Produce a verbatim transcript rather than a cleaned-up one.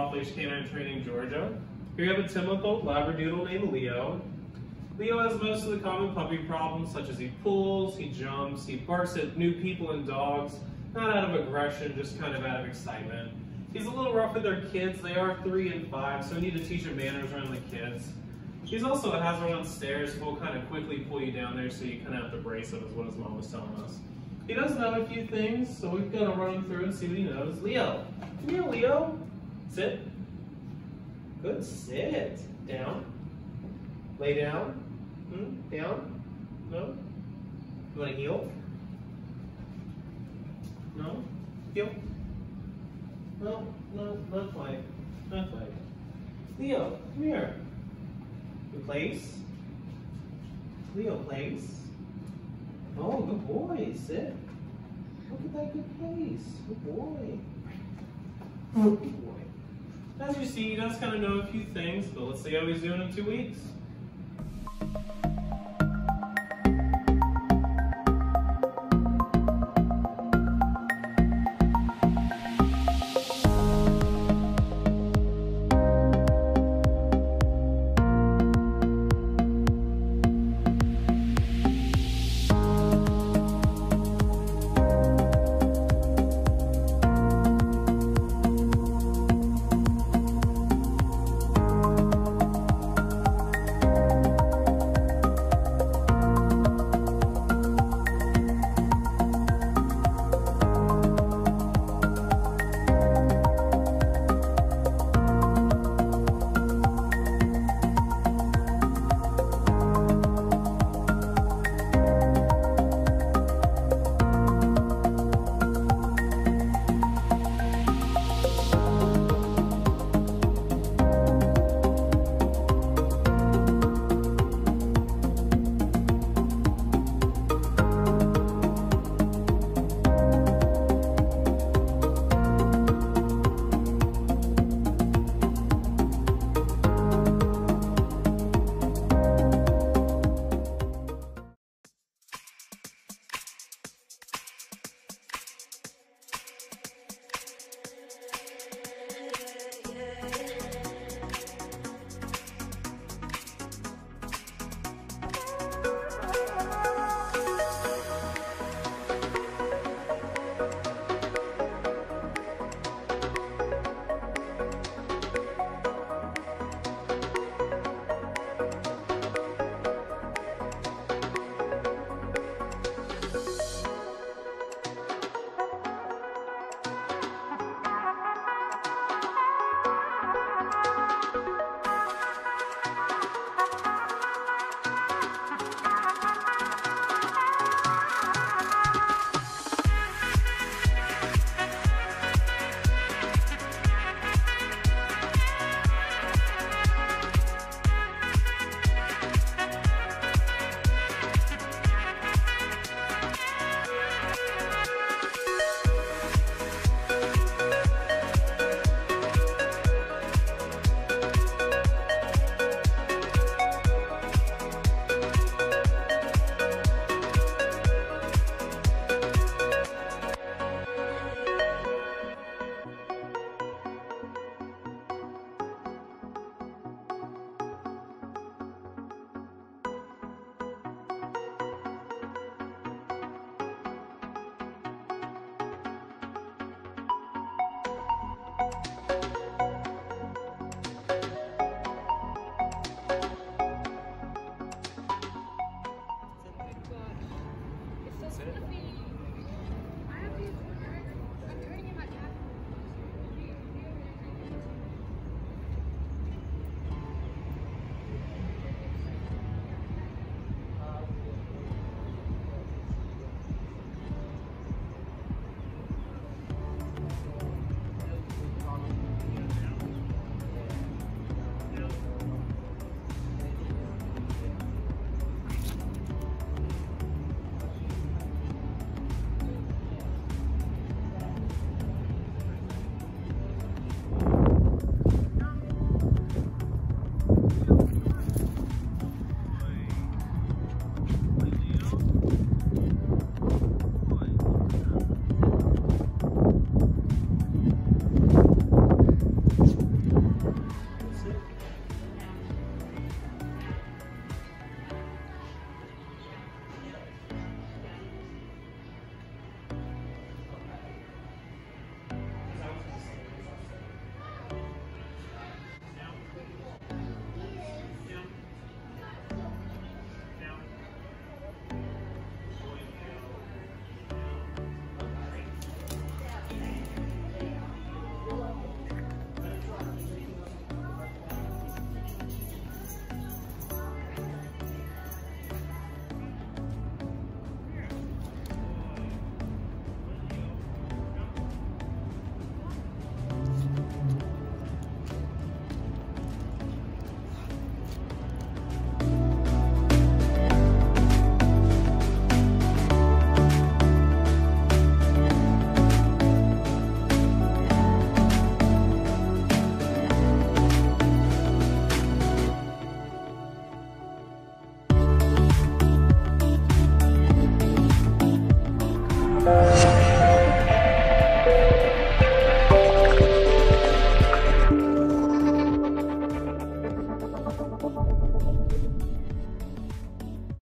Off-Leash Canine Training Georgia. Here you have a ten-month-old Labradoodle named Leo. Leo has most of the common puppy problems, such as he pulls, he jumps, he barks at new people and dogs, not out of aggression, just kind of out of excitement. He's a little rough with their kids. They are three and five, so we need to teach him manners around the kids. He's also a hazard on stairs, so we'll kind of quickly pull you down there so you kind of have to brace him, is what his mom was telling us. He does know a few things, so we're going to run him through and see what he knows. Leo, come here, Leo. Sit. Good, sit. Down. Lay down. Hmm? Down. No? You want to heel? No? Heel? No, no, not quite. Not quite. Leo, come here. You place. Leo, place. Oh, good boy. Sit. Look at that good place. Good boy. Good boy. As you see, he does kind of know a few things, but let's see how he's doing in two weeks.